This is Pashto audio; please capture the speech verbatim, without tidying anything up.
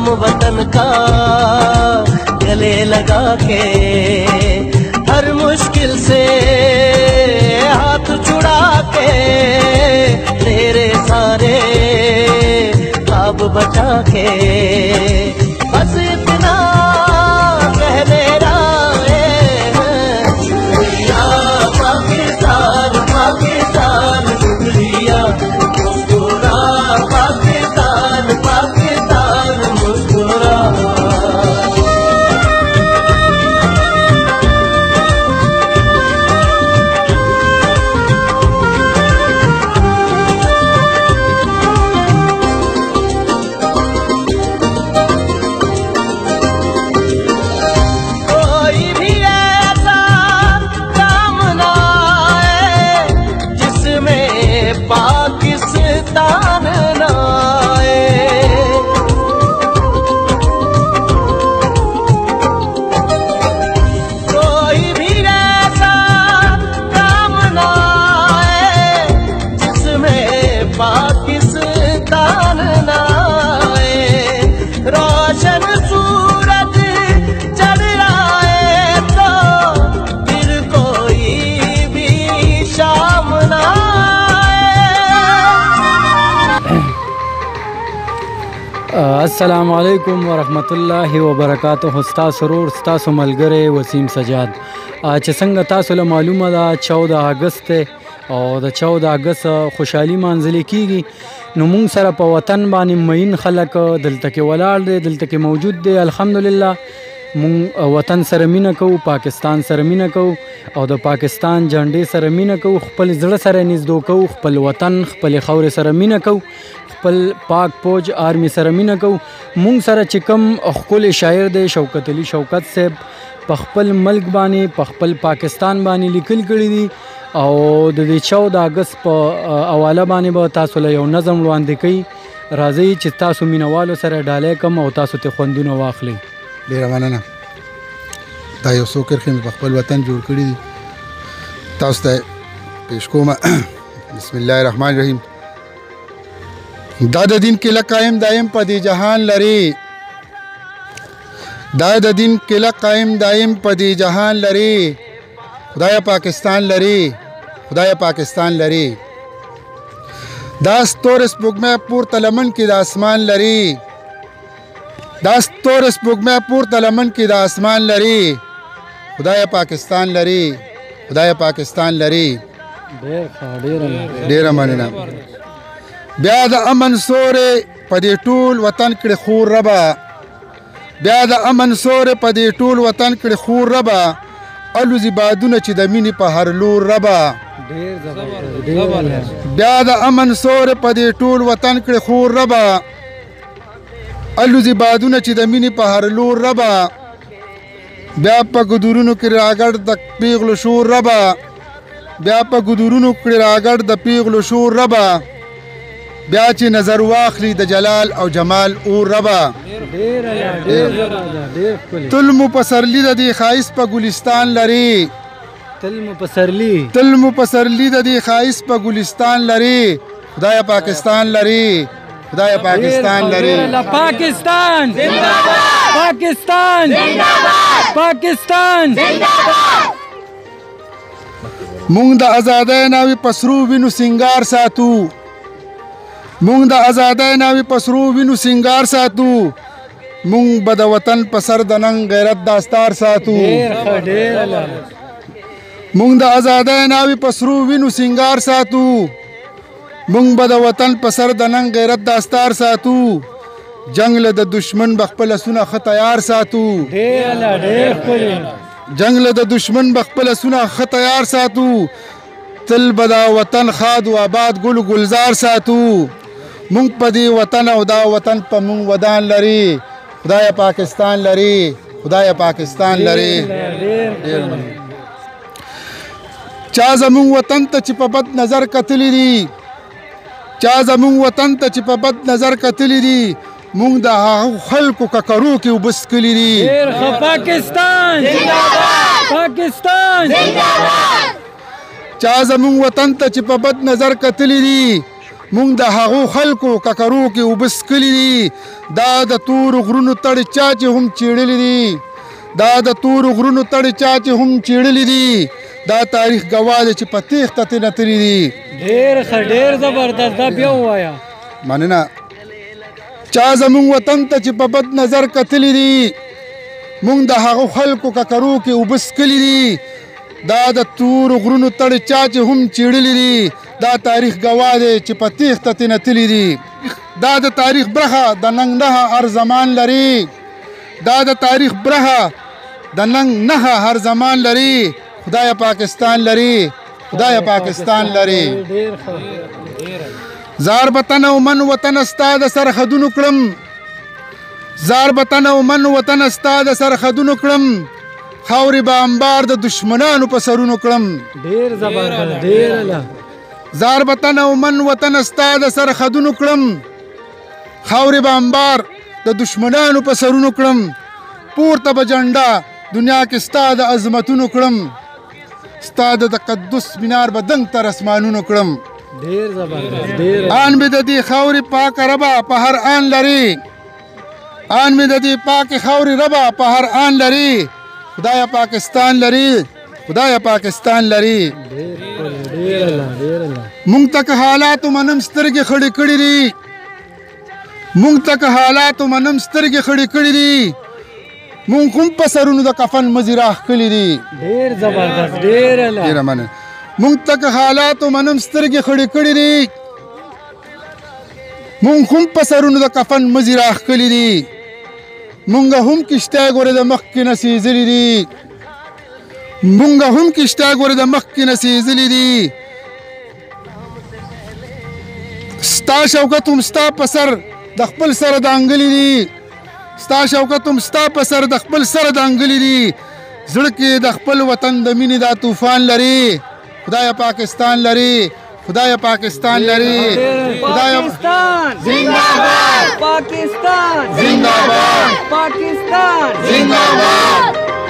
काम वतन का गले लगा के, हर मुश्किल से हाथ छुड़ा के, तेरे सारे ख्वाब बचा के, बस इतना कह दे रहे हैं शुक्रिया पाकिस्तान, पाकिस्तान शुक्रिया, मुस्कुरा पाकिस्तान, पाकिस्तान मुस्कुरा। अस्सलाम वालेकुम वरहमतुल्लाहि वबरकातुहु। स्ता सरूर स्ता मलगरे वसीम सजाद। چې څنګه تاسو له معلومه ده چودہ اگست او د چودہ اگست خوشحالي مانځل کیږي، نو موږ سره په وطن باندې مین خلک دلته کې ولاړ دي، دلته کې موجود دي. الحمدلله موږ وطن سره مینه کوو، پاکستان سره مینه کوو او د پاکستان جنډې سره مینه کوو، خپل زړه سره نږدې کوو، خپل وطن خپل خاورې سره مینه کوو، خپل پاک پوج آرمی سره مینه کوو. موږ سره چې کوم ښکلی شاعر دی شوکت علي شوکت صاحب په خپل ملک باندې په خپل پاکستان باندې لیکل کړي دي او د دې چودہ اگست په حواله باندې به تاسو له یو نظم وړاندې کوي. راځئ چې تاسو مینوالو سره ډالۍ کم او تاسو ته خوندونه واخلئ. ډېره مننه. دا یو څو کرښې مې په خپل وطن جوړ کړي دي، تاسو ته پیش کوم. بسم الله الرحمن الرحیم. دا د دین کله قائم دایم په دې جهان لري، دا د دین کله قائم دایم په دې جهان لري، خدای پاکستان لري، خدای پاکستان لري. دا ستور سپوږمۍ پورته لمن کې د اسمان لري، دا ستور سپوږمۍ پورته لمن کې د اسمان لري، خدای پاکستان لري، خدای پاکستان لري. ډېره مننه. بیا د امن سورې په دې ټول وطن کړې خور ربه، بیا د امن سورې په دې ټول وطن کړې خور ربه، الوزي بادونه چې د مینې په هر لور ربه. بیا د امن سورې په دې ټول وطن کړې خور ربه، الوزي بادونه چې د مینې په هر لور ربه. بیا په ګدورونو کې راګړ د پیغلو شور ربه، بیا په ګدورونو کې راګړ د پیغلو شور ربه، بیا چې نظر واخلي د جلال او جمال اور ربه. تل مو پسرلی د دې ښایست په ګلستان لري، تل مو پسرلی تل مو پسرلی د دې ښایست په ګلستان لري، خدای پاکستان لري، خدای پاکستان لري. پاکستان زنده‌باد، پاکستان زنده‌باد، پاکستان زنده‌باد. مونږ د آزادۍ ناوې په سرو وینو سینګار ساتو، مونږ د آزادۍ ناوې په سرو وینو سینګار ساتو، مونږ به د وطن په سر د ننګ غیرت داستار ساتو. مونږ د آزادۍ ناوې په سرو وینو سینګار ساتو، مونږ به د وطن په سر د ننګ غیرت داستار ساتو. جنگ له د دشمن به خپل سونه ښه تیار ساتو، جنگ له د دشمن به خپل سونه ښه تیار ساتو. تل به دا وطن خاد و آباد ګل ګلزار ساتو، مونږ په دې وطن او دا وطن په مونږ ودان لري، خدای پاکستان لري، خدای پاکستان لري. چا زمونږ وطن ته چې په بد نظر کتلی دي، چا زمونږ وطن ته چې په بد نظر کتلی دي، مونږ د هغو خلکو ککرو کې اوبه څکلي دي. پاکستان زنده‌باد، پاکستان زنده‌باد. چا زمونږ وطن ته چې په بد نظر کتلی دي، مونږ د هغو خلکو ککرو کې اوبه څکلي دي. دا د تورو غرونو تړې چا چې هم چیړلي دي دا د تورو غرونو تړې چا چې هم چیړلي دي. دا تاریخ ګواه دی چې په تېښته ترېنه تللي دي. ډېر ښه ډېر زبردست دا بیا ووایه. مننه. چا زمونږ وطن ته چې په بد نظر کتلي دي مونږ د هغو خلکو ککرو کې اوبه څکلي دي. دا د تورو غرونو تړې چا چې هم چیړلي دي. دا تاریخ ګواه دی چې په تېښته ترېنه تللي دي. دا د تاریخ برخه د ننګ نښه هر زمان لري. دا د تاریخ برخه د ننګ نښه هر زمان لري. خدای پاکستان لري خدای پاکستان لري. زار وطن او من وطن ستا د سرحدونو کړم زار وطن او من وطن ستا د سرحدونو کړم. خاورې به انبار د دشمنانو په سرونو کړم. ډېر زبردست ډېر الله. زار وطن او من وطن ستا د سرحدونو کړم. خاورې به انبار د دشمنانو په سرونو کړم. پورته به جنډه دنیا کې ستا د عظمتونو کړم. ستا د تقدس مینار به دنګ تر اسمانونو کړم. ډېر زبردست ډېر. آن مې د دې خاورې پاکه ربه په هر آن لري. آن مې د دې پاکې خاورې ربه په هر آن لري. خدای پاکستان لري خدای پاکستان لري. مونږ ته که حالاتو منم سترګې خړې کړې دي مونږ ته که حالاتو منم سترګې خړې کړې دي. مونږ هم په سرونو د کفن مزي راښکلي دي. ډېر زبردست ډېر الله. ډېره مننه. مونږ ته که حالاتو منم سترګې خړې کړې دي مونږ هم په سرونو د کفن مزي راښکلي دي. مونږ هم کشته ګورې د مخکې نه سېزلي دي مونږ هم کشته ګورې د مخکې نه سېزلي دي. ستا شوکت هم ستا په سر د خپل سره دانګلي دي ستا شوکت هم ستا په سر د خپل سره دانګلي دي. زړه کې د خپل وطن د مینې دا طوفان لري. خدای پاکستان لري خدای پاکستان لري. پاکستان زنده‌باد پاکستان زنده‌باد پاکستان زنده‌باد.